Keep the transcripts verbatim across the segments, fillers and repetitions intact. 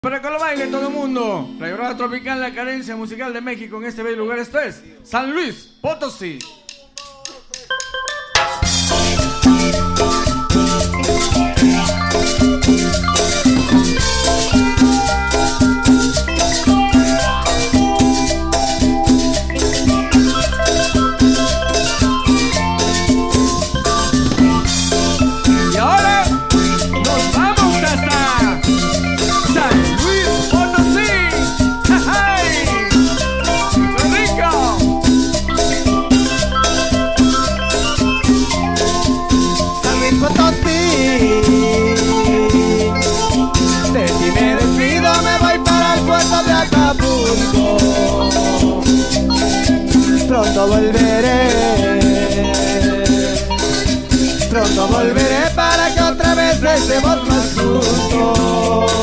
Para que lo baile todo el mundo, la Llorada Tropical, la carencia musical de México en este bello lugar. Esto es San Luis Potosí. Y ahora nos vamos hasta San Luis Potosí. ¡Ay! ¡Qué rico! San Luis Potosí, de ti me despido, me voy para el puerto de Acapulco. Pronto volveré, pronto volveré para que otra vez estemos más juntos.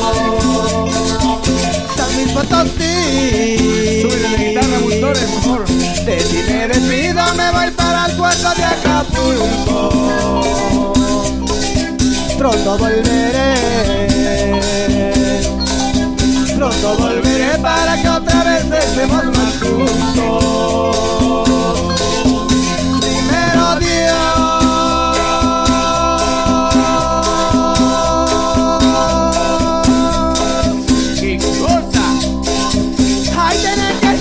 San Luis Potosí, Súbele la guitarra, motores, por favor. de ti me despido, me voy para el puerto de Acapulco. Pronto volveré, pronto volveré para que otra vez estemos más juntos. Primero Dios, ¡Qué cosa! ay, tiene que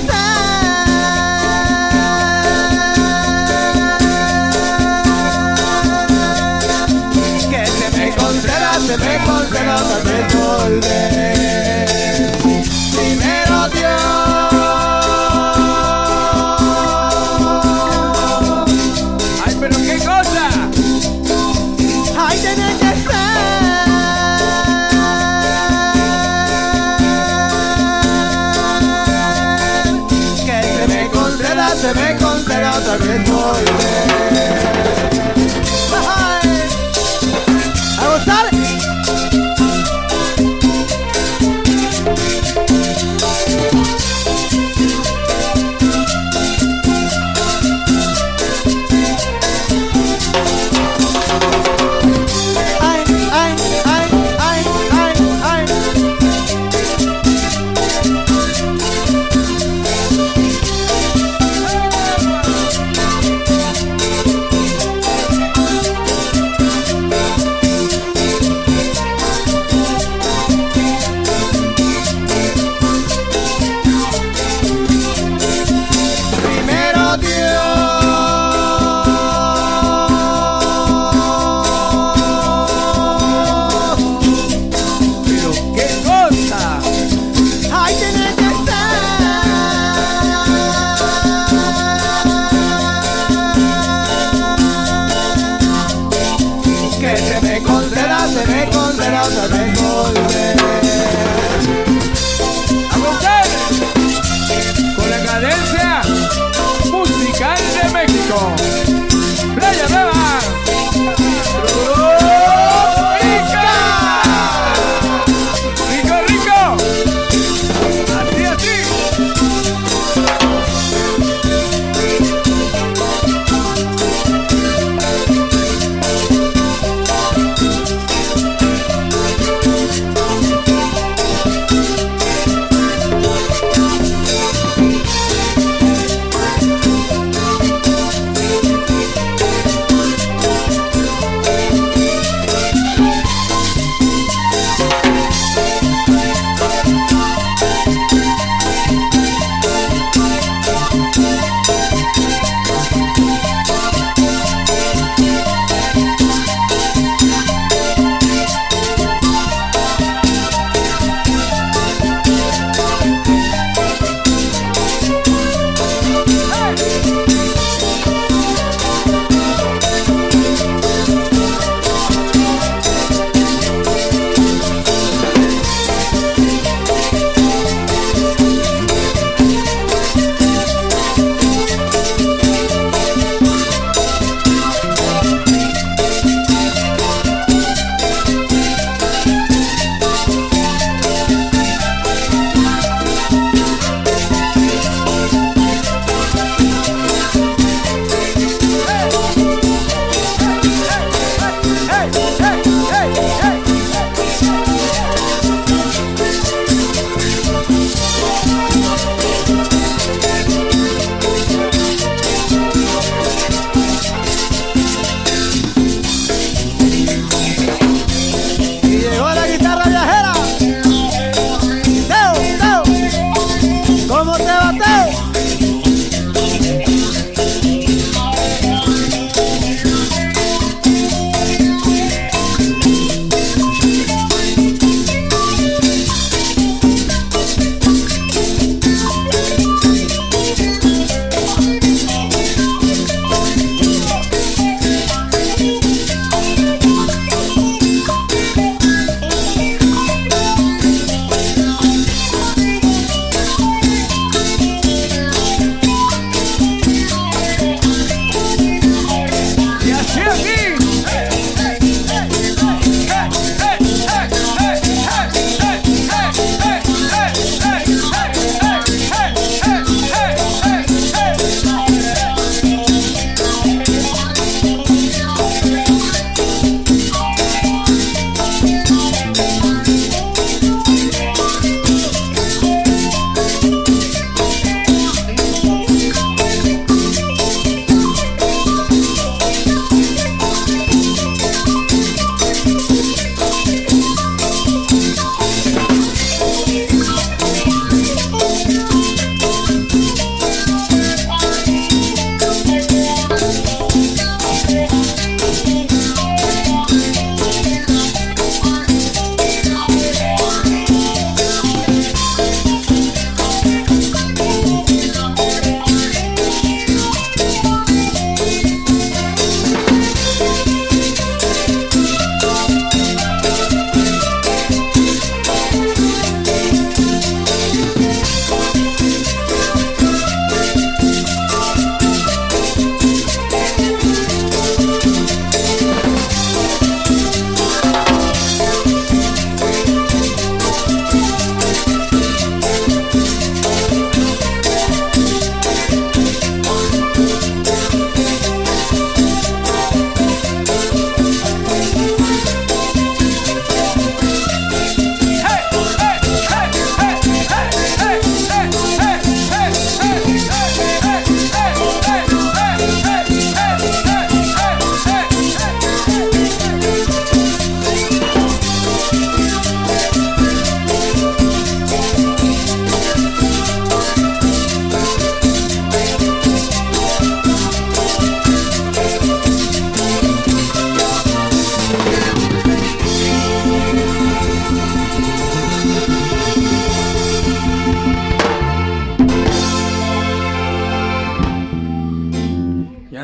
ser que se me conceda, se me conceda otra vez volver. Primero Dios, ¡Ay, pero qué cosa! ay, tiene que ser que se me conceda, se me conceda otra vez volver. Ay, a gozar. Ay, ay, ay, ay, ay, ay.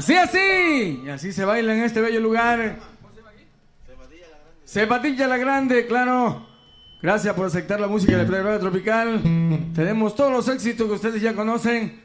Así, así. Y así se baila en este bello lugar. Cepatilla la Grande, claro. Gracias por aceptar la música de Playa Tropical. Tenemos todos los éxitos que ustedes ya conocen.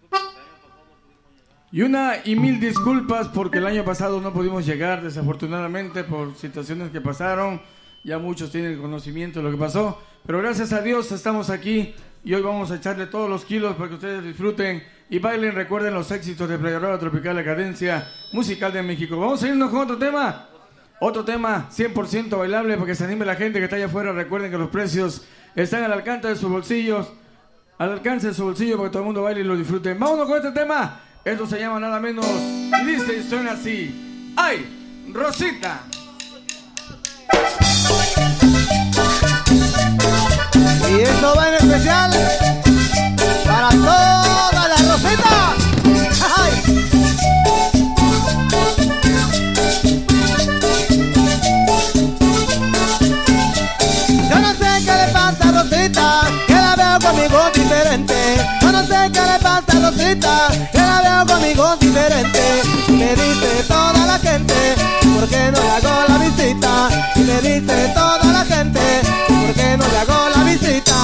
Y una y mil disculpas porque el año pasado no pudimos llegar, desafortunadamente, por situaciones que pasaron. Ya muchos tienen conocimiento de lo que pasó. Pero gracias a Dios estamos aquí y hoy vamos a echarle todos los kilos para que ustedes disfruten y bailen. Recuerden los éxitos de Playa Brava Tropical, la cadencia musical de México. Vamos a irnos con otro tema. Otro tema cien por ciento bailable para que se anime la gente que está allá afuera. Recuerden que los precios están al alcance de sus bolsillos. Al alcance de su bolsillo para que todo el mundo baile y lo disfruten. Vámonos con este tema. Esto se llama nada menos y dice y suena así. ¡Ay, Rosita! Y esto va en especial para todas las Rositas. ¡Ay! Yo no sé qué le pasa a Rosita, que la veo conmigo diferente. Yo no sé qué le pasa a Rosita, que la veo conmigo diferente. Y me dice toda la gente, ¿por qué no le hago la visita? Y me dice toda la gente, ¿por qué no le hago la visita?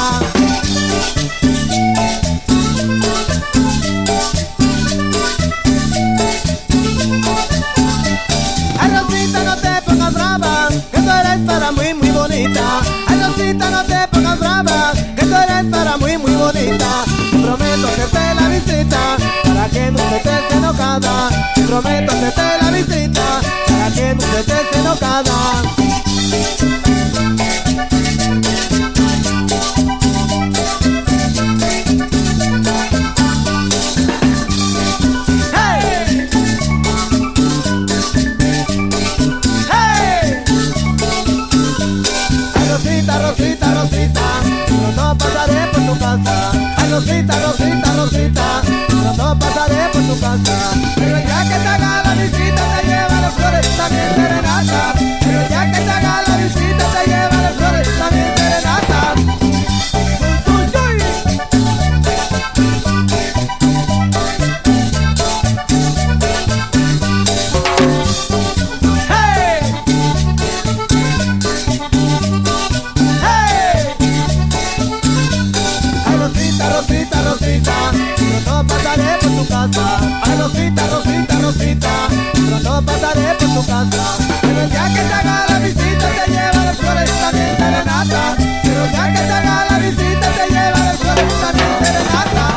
Ay, Rosita, no te pongas brava, que tú eres para muy, muy bonita. Ay, Rosita, no te pongas brava, que tú eres para muy, muy bonita. Te prometo hacerte la visita, para que no se te esté enojada. Te prometo hacerte la visita, para que no se te esté enojada. Rosita, Rosita, pronto pasaré por tu casa. Ay, Rosita, Rosita, Rosita, pronto pasaré por tu casa. Pero ya que te haga la visita te lleva las flores, también serenata. Pero ya que te haga la visita te lleva las flores, también serenata. Rosita, Rosita, pronto pasaré por tu casa. Ay, Rosita, Rosita, Rosita, pronto pasaré por tu casa. Pero ya que te haga la visita te lleva las flores, también serenata. Pero ya que te haga la visita te lleva las flores, también serenata.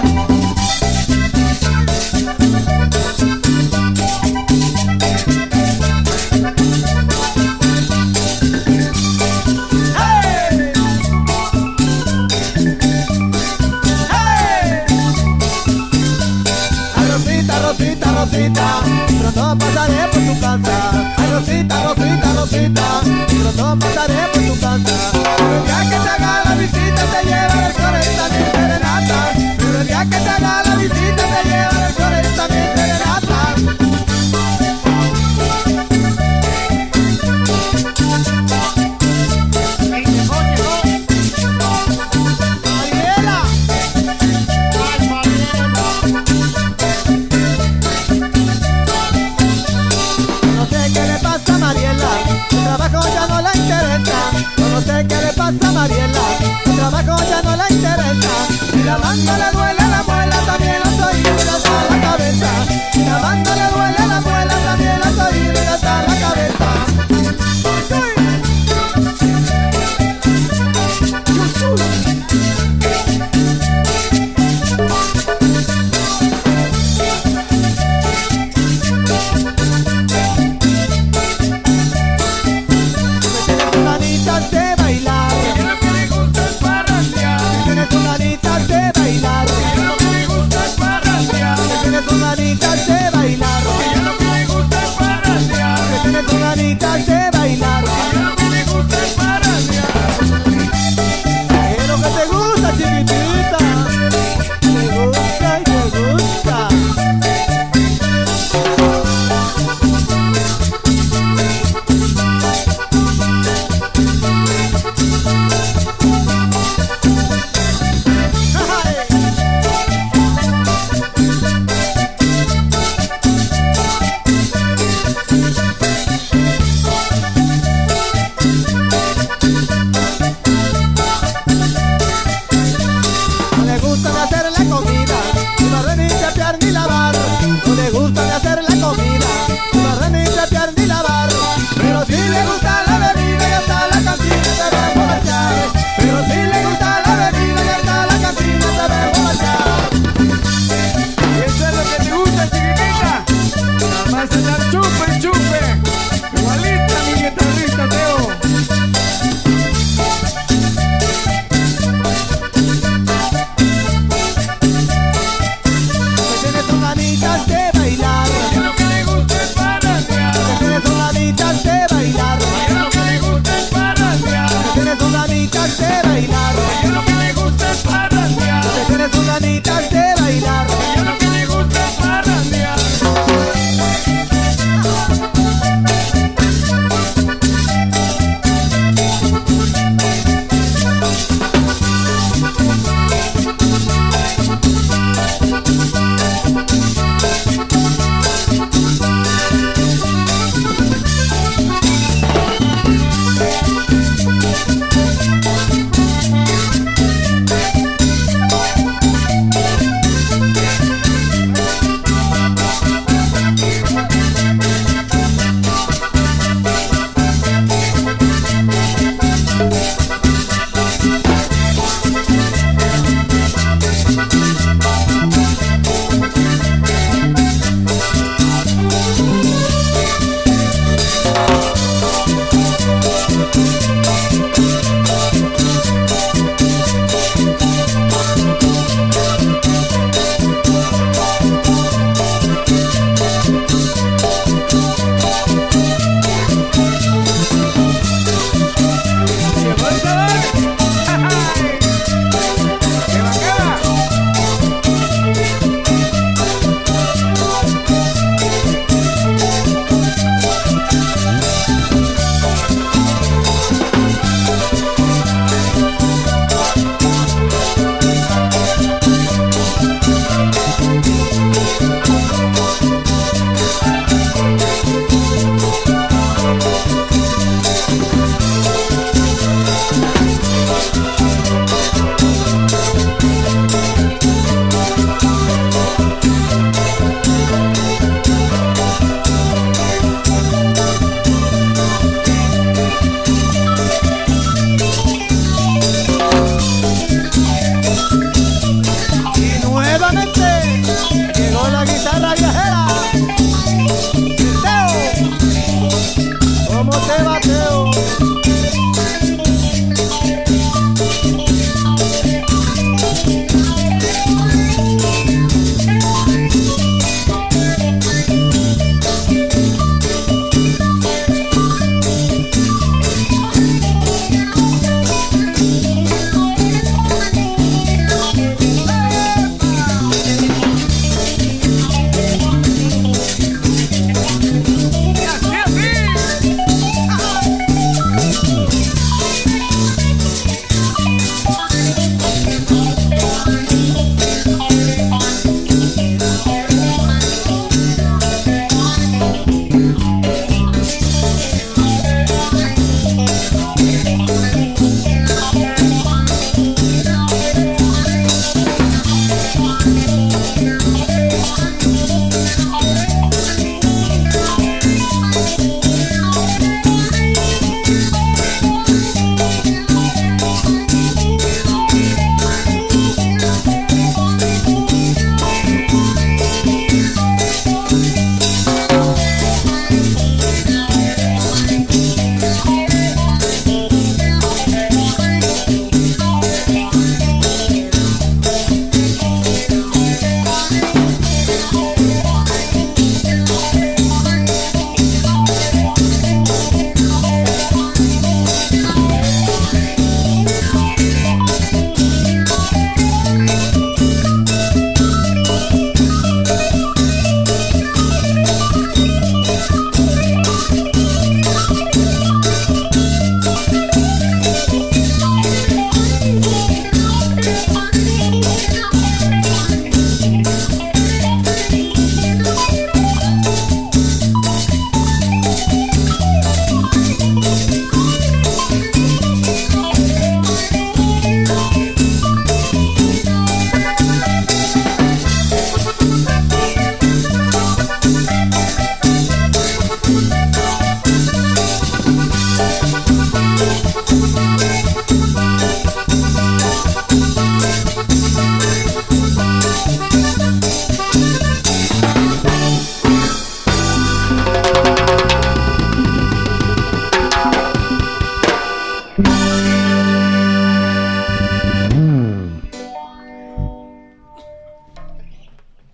Rosita, Rosita, pronto pasaré por tu casa. Ay, Rosita, Rosita, Rosita, pronto pasaré por tu casa. Pero ya que te haga la visita te lleva las flores, también serenata. Pero ya que te haga la visita te lleva las flores, también serenata. trabajo ya no le interesa. Yo no sé qué le pasa a Mariela, el trabajo ya no le interesa. Y la banda le duele la muela, también los oídos y hasta la cabeza. Y la banda le duele la muela, también los oídos y hasta la cabeza. De bailar.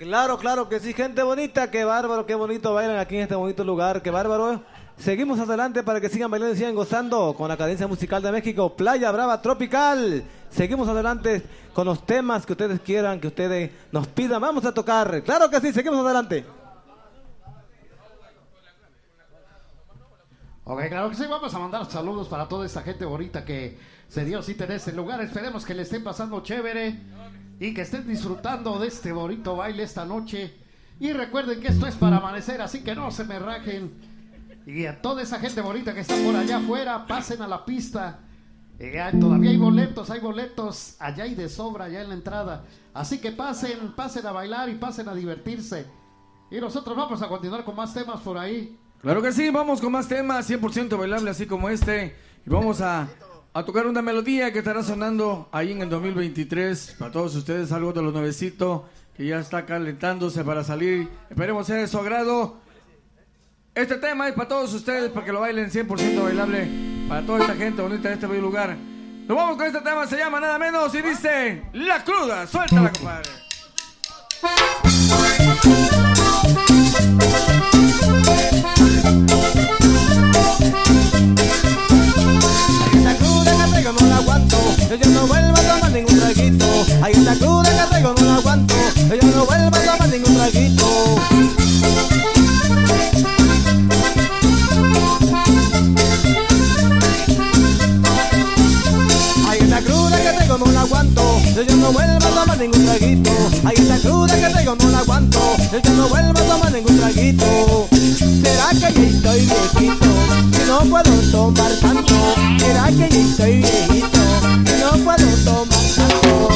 Claro, claro que sí, gente bonita, qué bárbaro, qué bonito bailan aquí en este bonito lugar, qué bárbaro. Seguimos adelante para que sigan bailando y sigan gozando con la cadencia musical de México, Playa Brava Tropical. Seguimos adelante con los temas que ustedes quieran, que ustedes nos pidan, vamos a tocar. Claro que sí, seguimos adelante. Ok, claro que sí, vamos a mandar saludos para toda esta gente bonita que se dio cita en este lugar. Esperemos que le estén pasando chévere y que estén disfrutando de este bonito baile esta noche. Y recuerden que esto es para amanecer, así que no se me rajen. Y a toda esa gente bonita que está por allá afuera, pasen a la pista. Eh, todavía hay boletos, hay boletos allá y de sobra, allá en la entrada. Así que pasen, pasen a bailar y pasen a divertirse. Y nosotros vamos a continuar con más temas por ahí. Claro que sí, vamos con más temas, cien por ciento bailable así como este. Y vamos a, a tocar una melodía que estará sonando ahí en el dos mil veintitrés. Para todos ustedes, algo de los nuevecitos que ya está calentándose para salir. Esperemos sea de su agrado. Este tema es para todos ustedes, para que lo bailen cien por ciento bailable. Para toda esta gente bonita de este bello lugar. Nos vamos con este tema, se llama nada menos y dice La Cruda. Suéltala, compadre. La cruda que traigo no la aguanto, yo ya no vuelvo a tomar ningún traguito. Ahí la cruda que traigo no la aguanto, yo ya no vuelvo a tomar ningún traguito. Ahí la cruda que traigo no la aguanto, yo ya no vuelvo a tomar ningún traguito. Ahí la cruda que traigo no la aguanto, yo ya no vuelvo a tomar ningún traguito. ¿Será que ya estoy viejito, que no puedo tomar tanto? ¿Será que ya estoy viejito, que no puedo tomar tanto?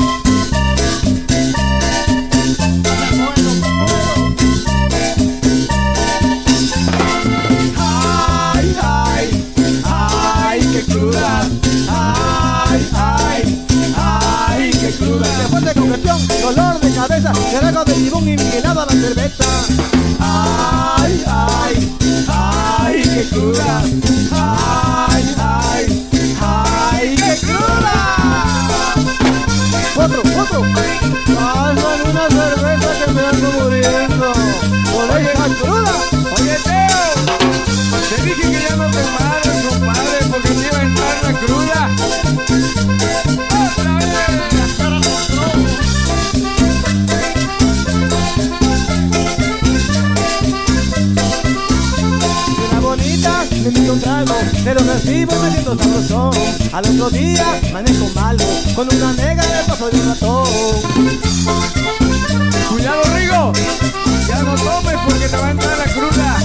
Ay, ay, ay, qué cruda. Ay, ay, ay, qué cruda. Después de congestión, dolor de cabeza, carajo de limón y miguelada la cerveza. Ay, ay, ay, qué cruda. Ay, ay, ay, qué cruda. Otro, otro. Pásame una cerveza que me ando muriendo. Por esa cruda. Oye, Teo, te dije que ya no te pares, compadre, porque te iba a entrar la cruda. ¡Otra vez! Una bonita me invito un trago, pero recibo y me siento sabrosón. Al otro día manejo malo, con una negra de paso de un ratón. Cuidado, Rigo, ya no tomes porque te va a entrar la cruda.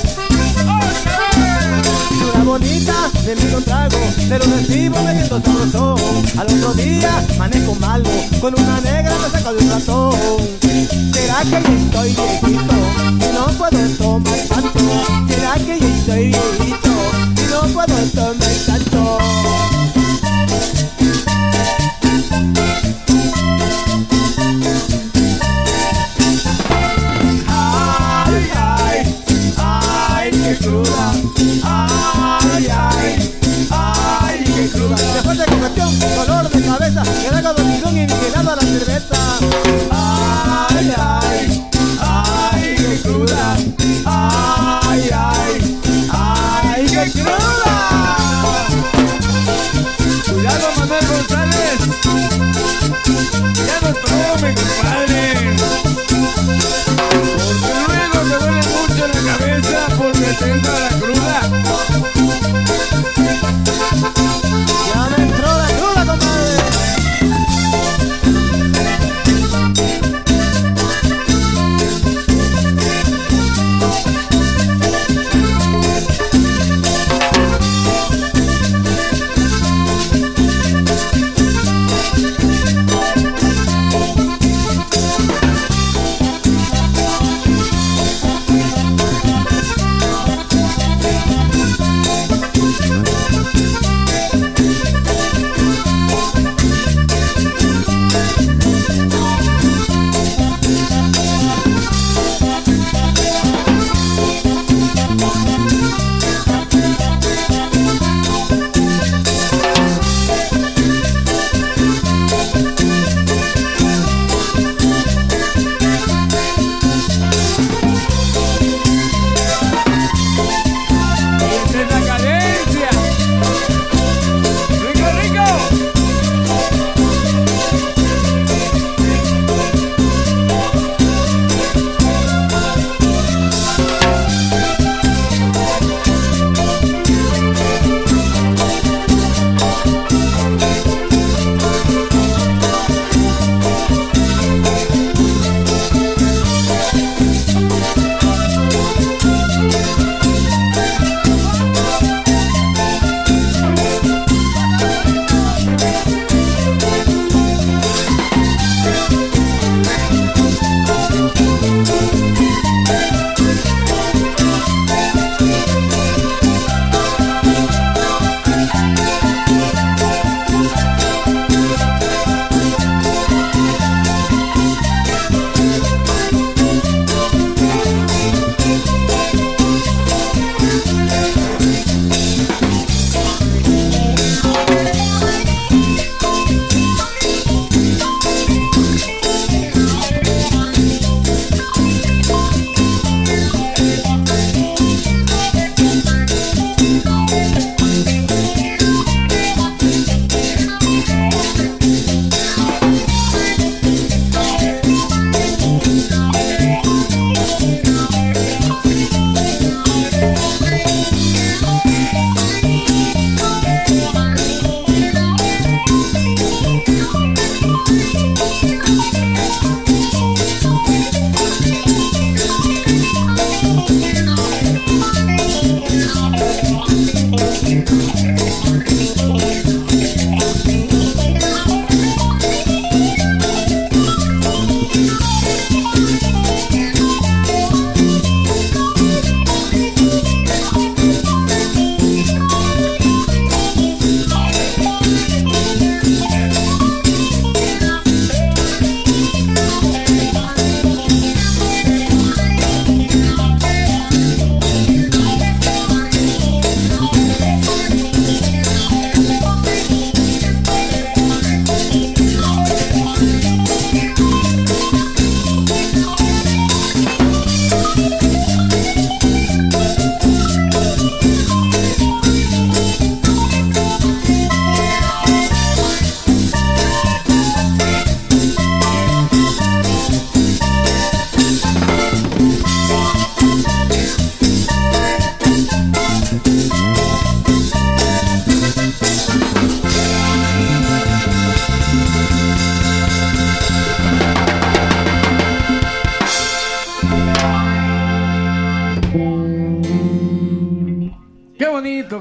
Una bonita me invito un trago, pero recibo y me siento sabrosón. Al otro día manejo malo, con una negra me saco de un ratón. ¿Será que ya estoy viejito, que no puedo tomar tanto? ¿Será que ya estoy viejito, que no puedo tomar tanto? Ay, ay, ay, qué cruda. Ay, ay, ay, qué cruda. Después de congestión, dolor de cabeza, carajo de limón y miguelada la cerveza. Ay, ay, ay, qué cruda. Ay, ay, ay, qué cruda. Cuidado, Manuel González, ya no tome, compadre, porque luego te duele mucho la cabeza porque te entra la cruda. Ya me entró la cruda, compadre.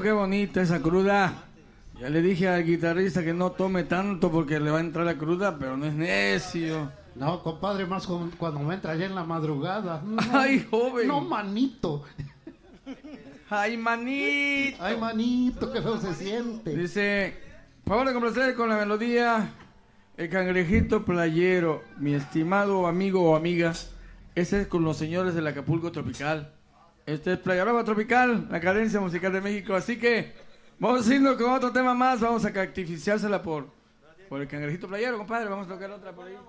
qué bonita esa cruda. Ya le dije al guitarrista que no tome tanto porque le va a entrar la cruda, pero no es necio. No, compadre, más con- cuando me entra ya en la madrugada. No, Ay, joven. No, manito. Ay, manito. Ay, manito, qué feo se siente. Dice, favor de complacer con la melodía El Cangrejito Playero, mi estimado amigo o amiga. Ese es con los señores del Acapulco Tropical. Este es Playa Brava Tropical, la cadencia musical de México. Así que vamos a irnos con otro tema más. Vamos a cactificiársela por, por El Cangrejito Playero, compadre. Vamos a tocar otra por ahí.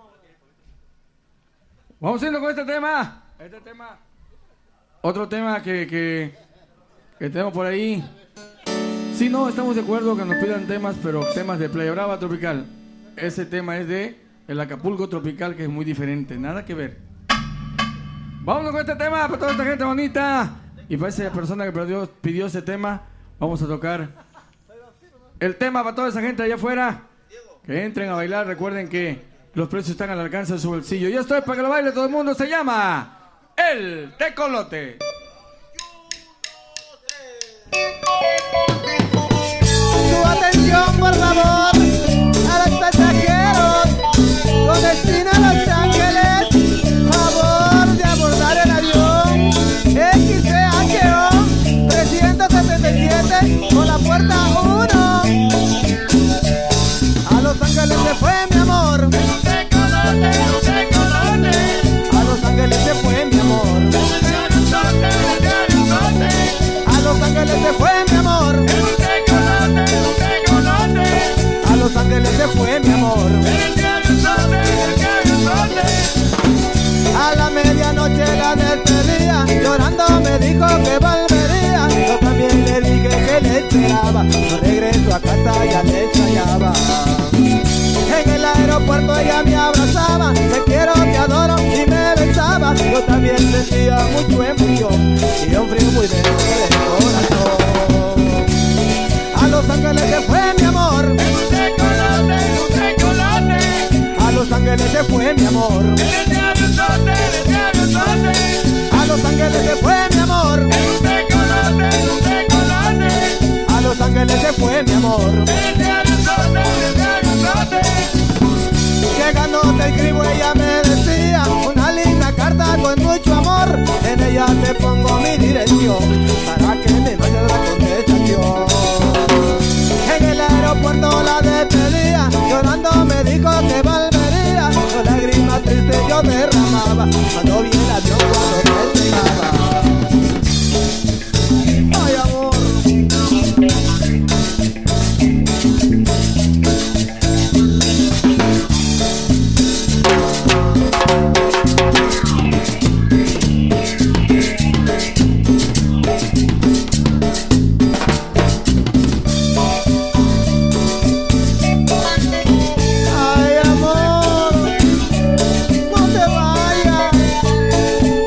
Vamos a irnos con este tema. Este tema. Otro tema que, que, que tenemos por ahí. Sí, no, estamos de acuerdo que nos pidan temas, pero temas de Playa Brava Tropical. Ese tema es de el Acapulco Tropical, que es muy diferente. Nada que ver. Vámonos con este tema para toda esta gente bonita. Y para esa persona que pidió, pidió ese tema, vamos a tocar el tema para toda esa gente allá afuera. Que entren a bailar. Recuerden que los precios están al alcance de su bolsillo. Y esto es para que lo baile todo el mundo. Se llama El Tecolote. Su atención, por favor, a los pasajeros con destino a Los Ángeles. Favor de abordar el avión X C H O trescientos setenta y siete con la puerta uno. A Los Ángeles se fue mi amor. A Los Ángeles se fue mi amor. A Los Ángeles se fue mi amor. A Los Ángeles se fue mi amor. A la medianoche la despedía, llorando me dijo que volvería. Yo también le dije que le esperaba, no regreso a casa, ya le extrañaba. En el aeropuerto ella me abrazaba, te quiero, te adoro y me besaba. Yo también sentía mucho emoción y un frío muy dentro del corazón. A Los Ángeles se fue mi amor. A Los Ángeles se fue mi amor. A Los Ángeles se fue mi amor. A Los Ángeles se fue mi amor. Llegando te escribo, ella me decía una linda carta con mucho amor. En ella te pongo mi dirección para que me vayas la contestación. En el aeropuerto la despedía, llorando me dijo que volvería. Con lágrimas tristes yo derramaba cuando vi el avión cuando me llegaba. Ay, amor. Ay, amor, no te vayas.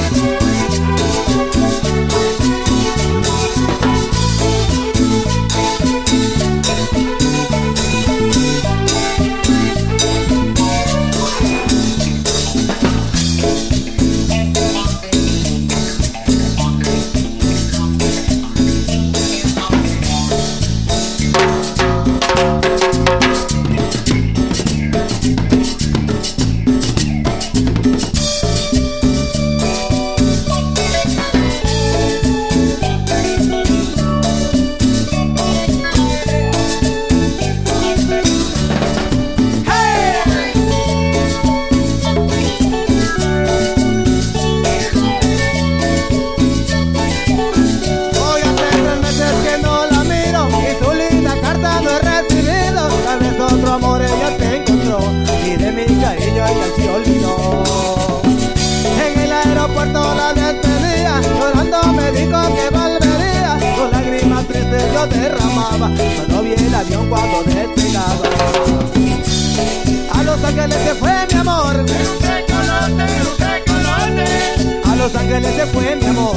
derramaba cuando vi el avión cuando despegaba. A Los Ángeles se fue mi amor, a Los Ángeles se fue mi amor,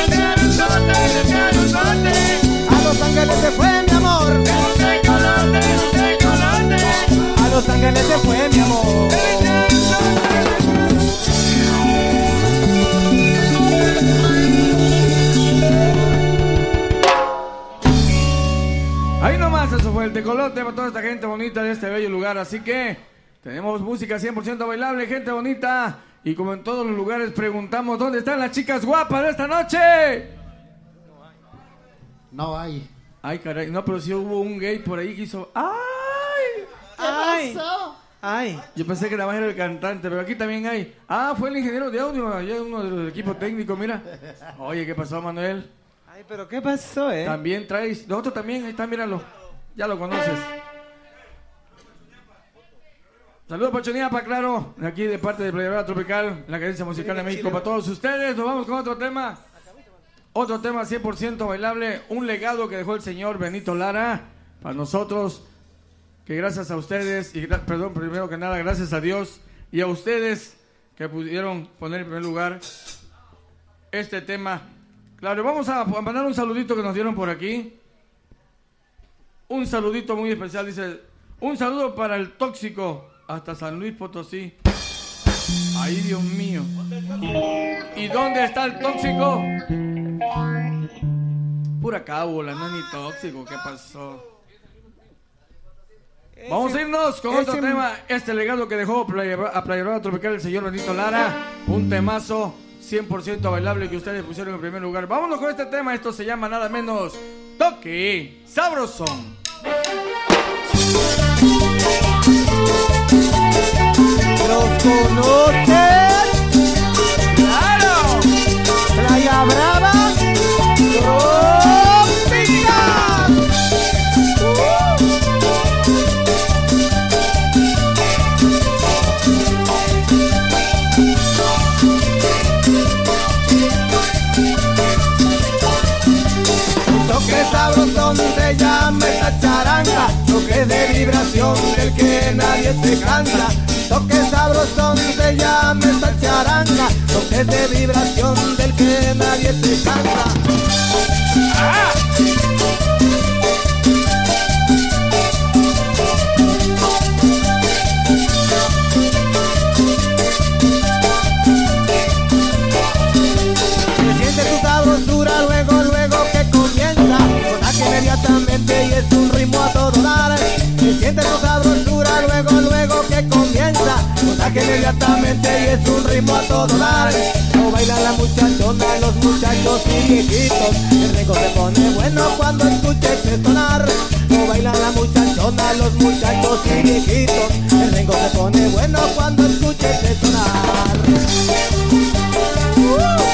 a Los Ángeles se fue mi amor, a Los Ángeles se fue mi amor. Ahí nomás, eso fue el tecolote para toda esta gente bonita de este bello lugar. Así que tenemos música cien por ciento bailable, gente bonita. Y como en todos los lugares preguntamos, ¿dónde están las chicas guapas de esta noche? No hay. Ay, caray, no, pero sí hubo un gay por ahí que hizo... ¡Ay! ¿Qué pasó? Ay. Yo pensé que nada más era el cantante, pero aquí también hay... Ah, fue el ingeniero de audio, allá uno de los equipos técnicos, mira. Oye, ¿qué pasó, Manuel? Ay, pero ¿qué pasó, eh? También traes... Nosotros también, ahí está, míralo. Ya lo conoces. Saludos, Pachoniapa, claro. De aquí, de parte de Playa Tropical, la cadencia musical de México. Para todos ustedes, nos vamos con otro tema. Otro tema cien por ciento bailable. Un legado que dejó el señor Benito Lara. Para nosotros, que gracias a ustedes, y perdón, primero que nada, gracias a Dios y a ustedes que pudieron poner en primer lugar este tema. Claro, vamos a mandar un saludito que nos dieron por aquí. Un saludito muy especial, dice, un saludo para el tóxico hasta San Luis Potosí. Ay, Dios mío. ¿Y dónde está el tóxico? Pura cábula, no es ni tóxico, ¿qué pasó? Vamos a irnos con otro tema, este legado que dejó Playa, a Playa Brava Tropical el señor Benito Lara, un temazo cien por ciento bailable que ustedes pusieron en primer lugar. Vámonos con este tema, esto se llama nada menos Toque Sabrosón. ¿Los conoces? ¡Claro! Playa Brava Tropical. Un toque sabrosón se llama esta charanga, toque de vibración del que nadie se cansa. Toque sabrosón se llama esta charanga, toque de vibración del que nadie se cansa. ¡Ah! Se siente tu sabrosura luego, luego que comienza, contacto inmediatamente y es un ritmo a todo dar. Se siente tu sabrosura luego, luego que comienza, contacto inmediatamente y es un ritmo a todo dar. No bailan las muchachonas, los muchachos y viejitos, el ritmo se pone bueno cuando escuches de sonar. No bailan las muchachonas, los muchachos y viejitos, el ritmo se pone bueno cuando escuches de sonar. uh.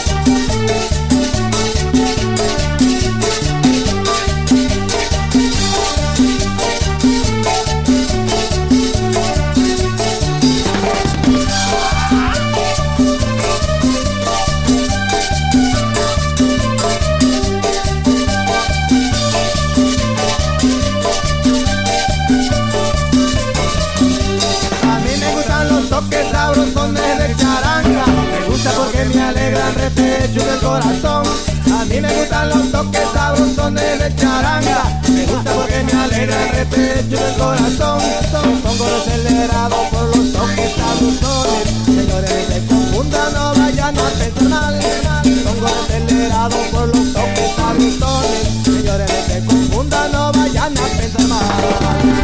Toques sabrosones de charanga, me gusta porque porque me alegran repecho del corazón. A mí me gustan los toques sabrosones de charanga. Me gusta porque me alegran repecho del corazón. Me pongo acelerado por los toques sabrosones. Señores, no se confundan, no vayan a pensar mal. Me pongo acelerado por los toques sabrosones. Señores, no se confundan, no vayan a pensar mal.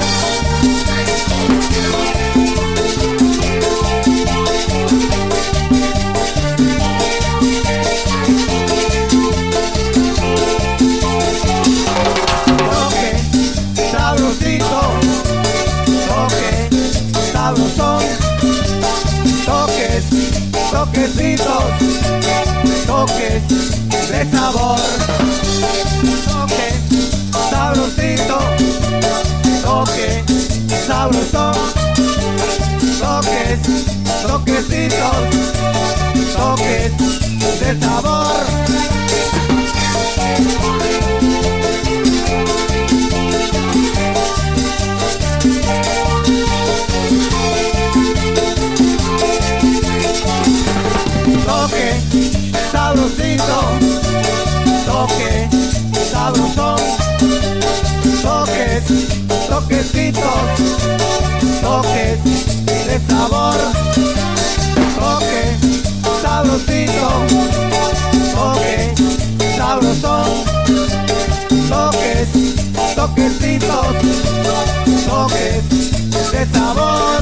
Toques, toquecitos, toques de sabor. Toque, sabrosito, toque, sabrosón. Toques, toquecitos, toques de sabor. Toque, sabrosito, toque, sabrosón. Toques, toquecitos, toques de sabor. Toque, sabrosito, toque, sabrosón. Toques, toquecitos, toques de sabor.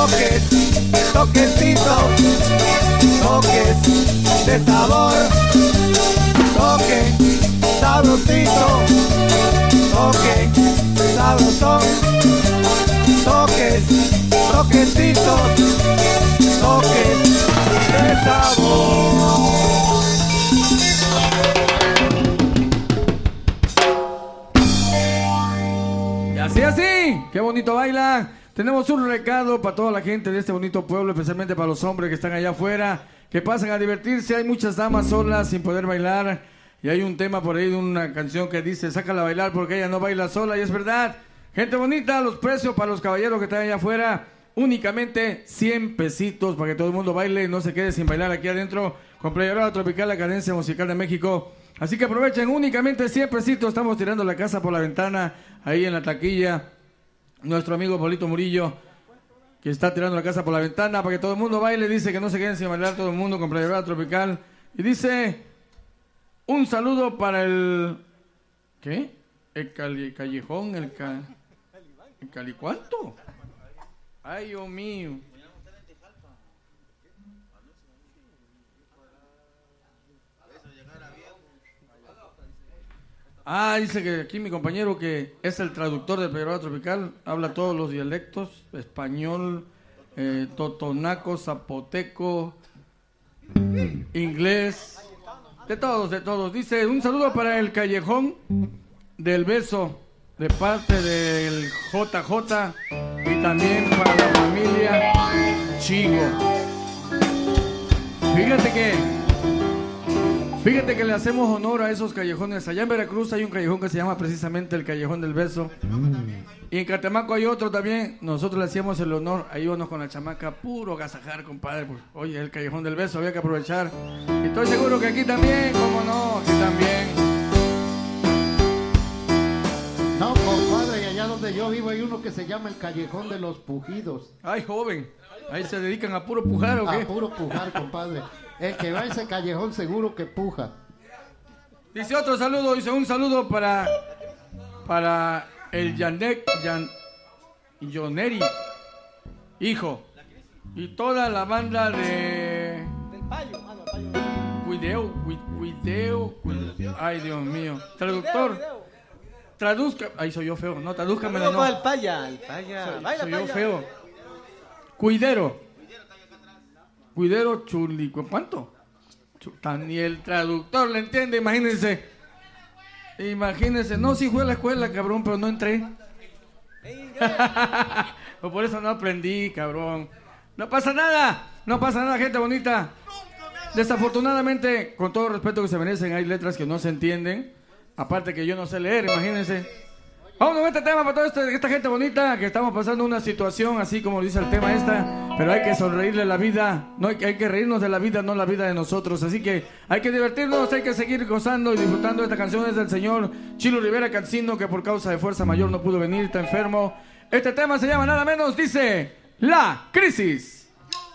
toques, toquecitos, toques de sabor, toque, sabrosito, toque, sabrosón, toques, toquecitos, toques de sabor. Y así, así, qué bonito baila. Tenemos un recado para toda la gente de este bonito pueblo, especialmente para los hombres que están allá afuera, que pasan a divertirse. Hay muchas damas solas sin poder bailar. Y hay un tema por ahí de una canción que dice, sácala a bailar porque ella no baila sola. Y es verdad. Gente bonita, los precios para los caballeros que están allá afuera, únicamente cien pesitos para que todo el mundo baile y no se quede sin bailar aquí adentro. Con Playera Tropical, la cadencia musical de México. Así que aprovechen, únicamente cien pesitos. Estamos tirando la casa por la ventana, ahí en la taquilla. Nuestro amigo Polito Murillo, que está tirando la casa por la ventana para que todo el mundo baile. Dice que no se queden sin bailar todo el mundo con Playera Tropical. Y dice, un saludo para el... ¿Qué? El cali, callejón, el... Ca, ¿El cali cuánto? Ay, Dios mío. Ah, dice que aquí mi compañero, que es el traductor de Playera Tropical, habla todos los dialectos, español, eh, totonaco, zapoteco, inglés, de todos, de todos. Dice, un saludo para el Callejón del Beso, de parte del J J, y también para la familia Chigo. Fíjate que... Fíjate que le hacemos honor a esos callejones. Allá en Veracruz hay un callejón que se llama precisamente el Callejón del Beso. Mm. Y en Catemaco hay otro también. Nosotros le hacíamos el honor. Ahí íbamos con la chamaca, puro agasajar, compadre. Pues, oye, el Callejón del Beso, había que aprovechar. Y estoy seguro que aquí también, cómo no, aquí también. No, compadre, y allá donde yo vivo hay uno que se llama el Callejón de los Pujidos. Ay, joven, ahí se dedican a puro pujar, ¿o qué? A puro pujar, compadre. El que va a ese callejón seguro que puja. Dice otro saludo, dice un saludo para para el Yanek, Yan, Yoneri, hijo, y toda la banda de Del payo, ah, no, payo. Cuideo, cuideo, cuideo, ay Dios mío, traductor, traduzca, ay soy yo feo, no, tradúzcamela, no, el paya, el paya, soy, baila, soy yo paya. feo, cuidero. Cuidero Chuli, ¿cuánto? Ni el traductor le entiende, imagínense. Imagínense, no, sí fui a la escuela, cabrón, pero no entré. O por eso no aprendí, cabrón. No pasa nada, no pasa nada, gente bonita. Desafortunadamente, con todo el respeto que se merecen, hay letras que no se entienden. Aparte que yo no sé leer, imagínense. Vamos a este tema para toda esta, esta gente bonita, que estamos pasando una situación así como dice el tema esta, pero hay que sonreírle la vida, no hay, hay que reírnos de la vida, no la vida de nosotros, así que hay que divertirnos, hay que seguir gozando y disfrutando de estas canciones del señor Chilo Rivera Cancino, que por causa de fuerza mayor no pudo venir, está enfermo. Este tema se llama nada menos, dice, La Crisis.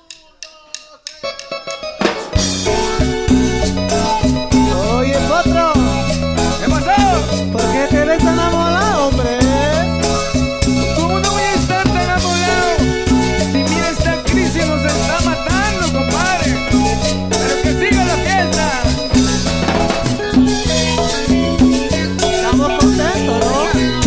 Oye, potro, ¿Qué pasó? ¿por qué te ves tan enamorado, hombre? ¿Cómo no voy a estar tan enamorado? Si mira, esta crisis nos está matando, compadre. Pero que siga la fiesta. Estamos contentos, ¿no?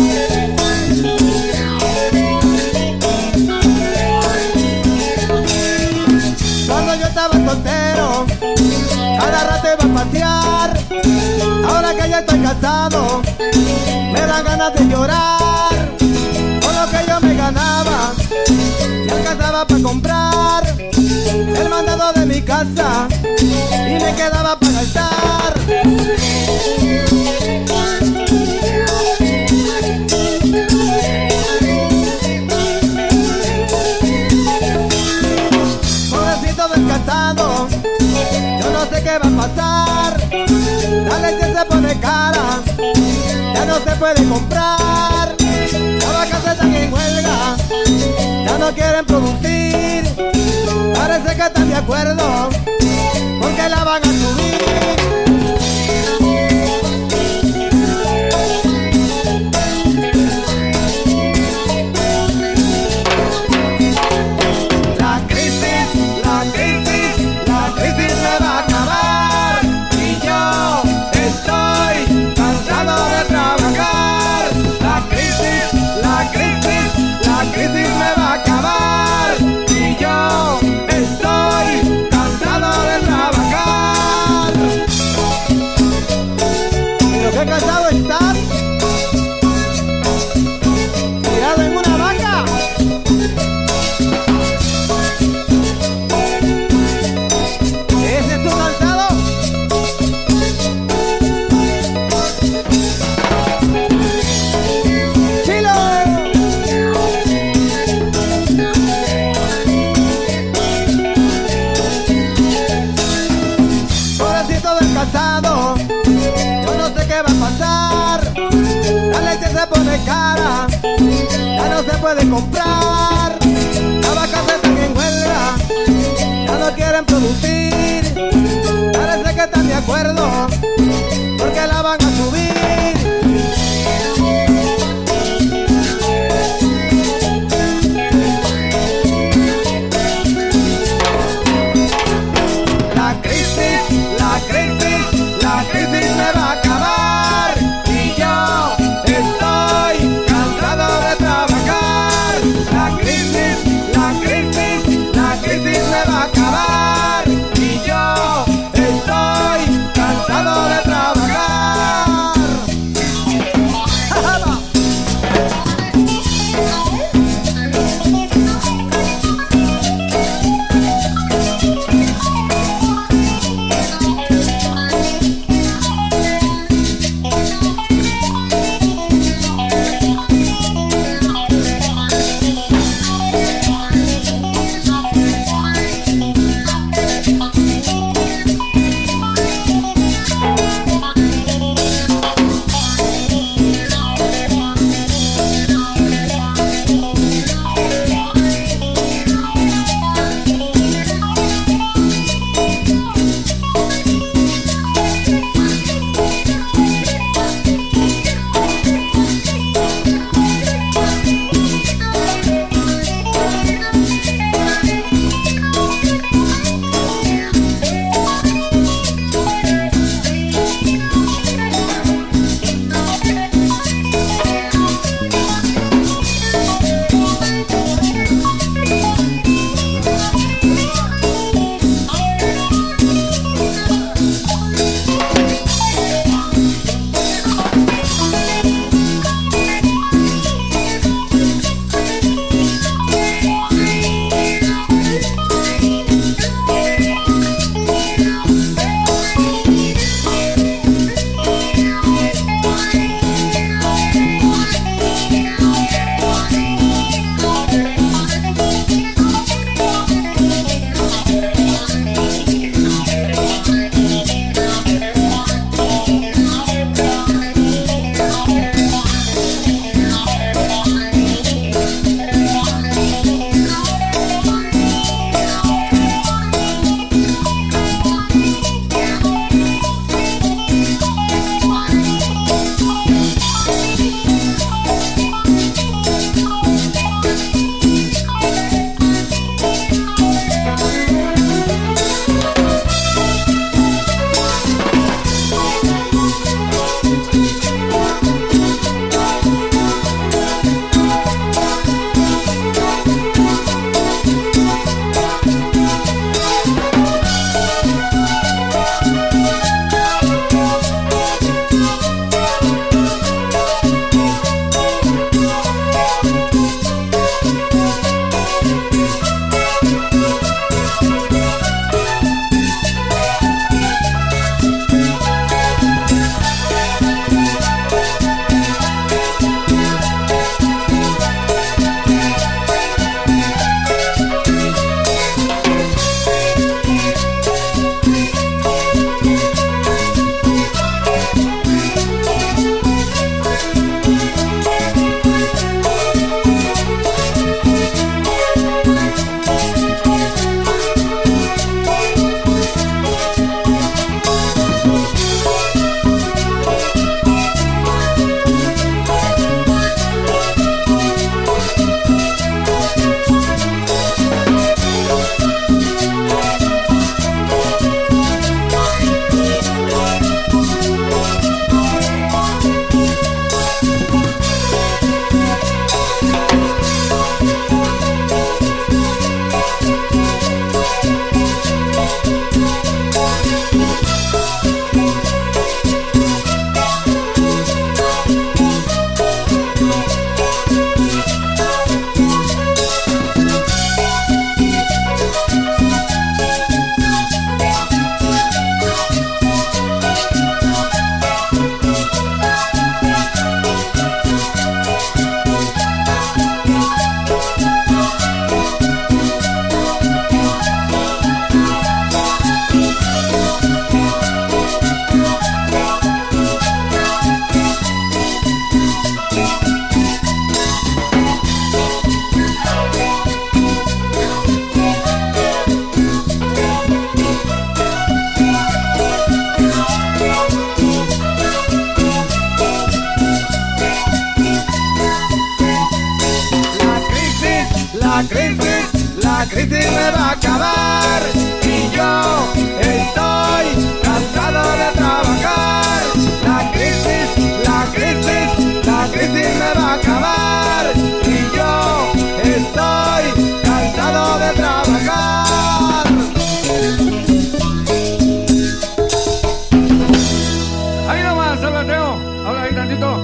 Cuando yo estaba soltero, cada rato iba a pasear. Ahora que ya estoy casado, me dan ganas de llorar. Con lo que yo me ganaba, me alcanzaba para comprar el mandado de mi casa y me quedaba para gastar. Pobrecito desgastado, yo no sé qué va a pasar. La leche se pone cara, ya no se puede comprar. Las vacas están en huelga, ya no quieren producir. Parece que están de acuerdo, porque la van a subir. cara, ya no se puede comprar. Las vacas están en huelga, ya no quieren producir. Parece que están de acuerdo, porque la van a subir. La crisis, la crisis, la crisis me va a acabar. Y yo estoy cansado de trabajar. La crisis crisis, la crisis me va a acabar. Y yo estoy cansado de trabajar. La crisis, la crisis, la crisis me va a acabar. Y yo estoy cansado de trabajar. Ahí nomás, Salvateo. Habla ahí tantito.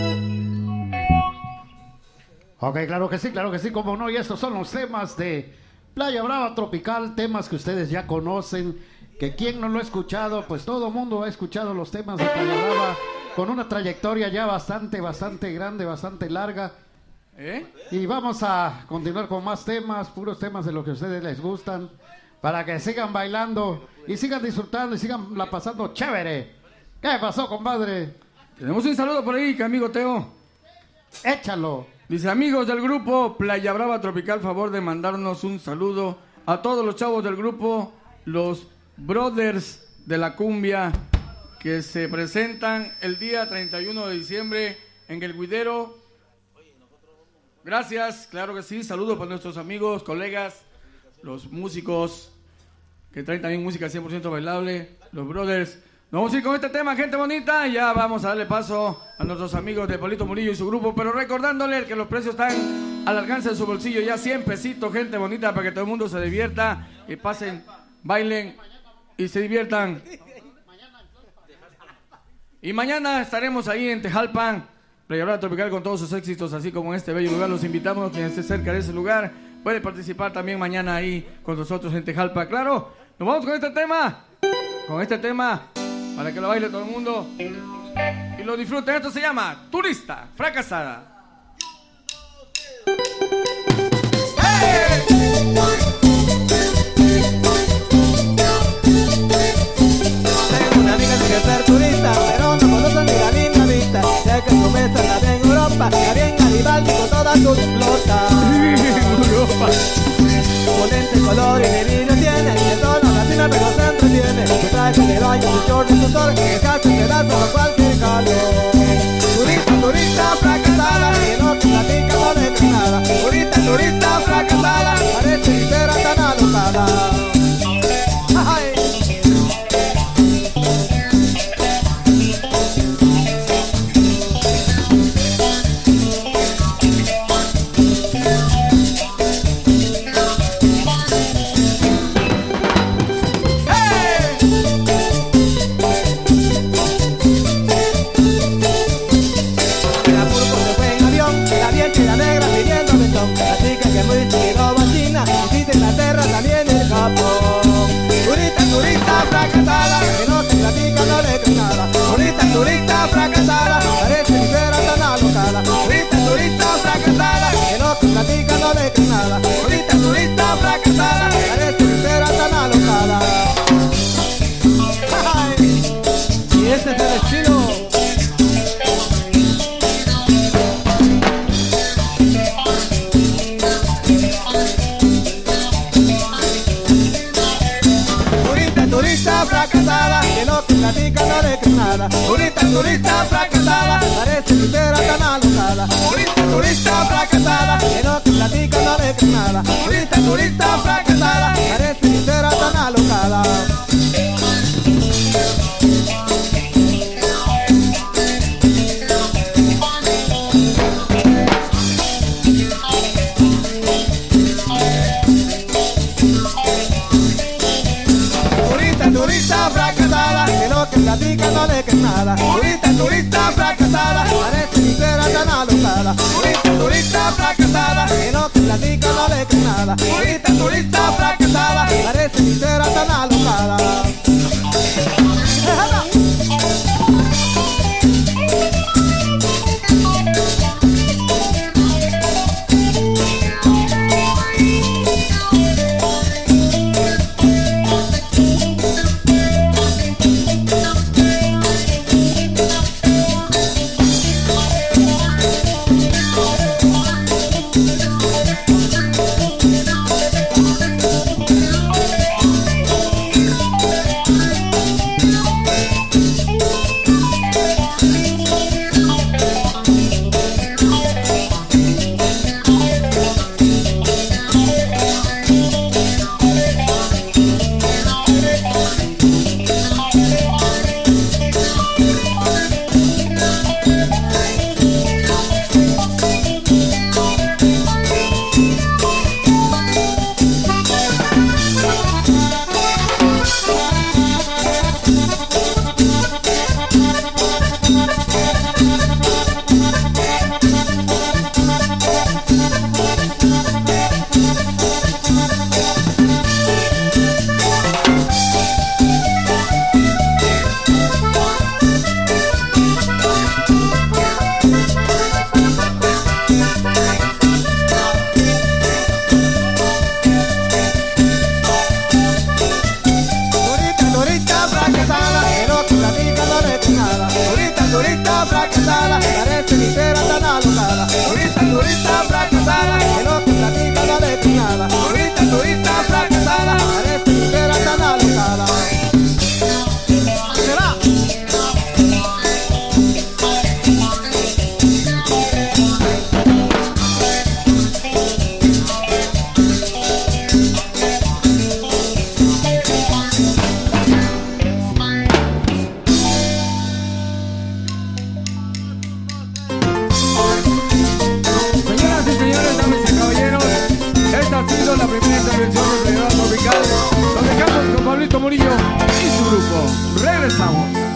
Ok, claro que sí, claro que sí, como no. Y estos son los temas de Playa Brava Tropical, temas que ustedes ya conocen, que quien no lo ha escuchado, pues todo el mundo ha escuchado los temas de Playa Brava, con una trayectoria ya bastante, bastante grande, bastante larga. ¿Eh? Y vamos a continuar con más temas, puros temas de lo que a ustedes les gustan, para que sigan bailando y sigan disfrutando y sigan la pasando chévere. ¿Qué pasó, compadre? Tenemos un saludo por ahí, que amigo Teo. Échalo. Dice, amigos del grupo Playa Brava Tropical, favor de mandarnos un saludo a todos los chavos del grupo, los brothers de la cumbia, que se presentan el día treinta y uno de diciembre en el Guidero. Gracias, claro que sí, saludos para nuestros amigos, colegas, los músicos que traen también música cien por ciento bailable, los brothers. Nos vamos a ir con este tema, gente bonita, y ya vamos a darle paso a nuestros amigos de Polito Murillo y su grupo, pero recordándoles que los precios están al alcance de su bolsillo, ya cien pesitos, gente bonita, para que todo el mundo se divierta y pasen, bailen y se diviertan. Y mañana estaremos ahí en Tejalpan, Playa Brava Tropical, con todos sus éxitos, así como en este bello lugar. Los invitamos, quien esté cerca de ese lugar puede participar también mañana ahí con nosotros en Tejalpa. Claro, nos vamos con este tema, con este tema, para que lo baile todo el mundo y lo disfruten. Esto se llama Turista Fracasada. ¡Hey! Tengo una amiga que quiere ser turista, pero no conoce ni la linda vista. Sé que su mesa la ve en Europa, la ve en Garibaldi con todas sus flotas. Ponente color y de vidrio tiene, y el tono latino pero se entretiene. Su traje de baño, su short y su sol, que cacho en pedazo por cualquier calor. Turista, turista fracasada, que no te platica, no le cree nada. Turista, turista fracasada, parece sincera tan alocada. Ay. Turista fracasada, que no te platica, no le crees nada. Turista, turista fracasada, parece sincera tan alocada. Turista, turista fracasada, que no te platica, no le crees nada. Turista, turista fracasada, parece sincera tan alocada. Ay, y ese es el estilo. Turista fracasada, que no te platica, no le crees nada. Turista, turista fracasada, parece sincera tan alocada. Turista, turista fracasada, que no te platica, no le crees nada. Turista, turista fracasada, parece sincera tan alocada. Turista fracasada, que no te platica, no le crees nada. Turista, turista fracasada, parece sincera tan alocada. Turista, turista fracasada, que no te platica, no le crees nada. Turista, turista fracasada, parece sincera tan alocada. Murillo y su grupo. Regresamos.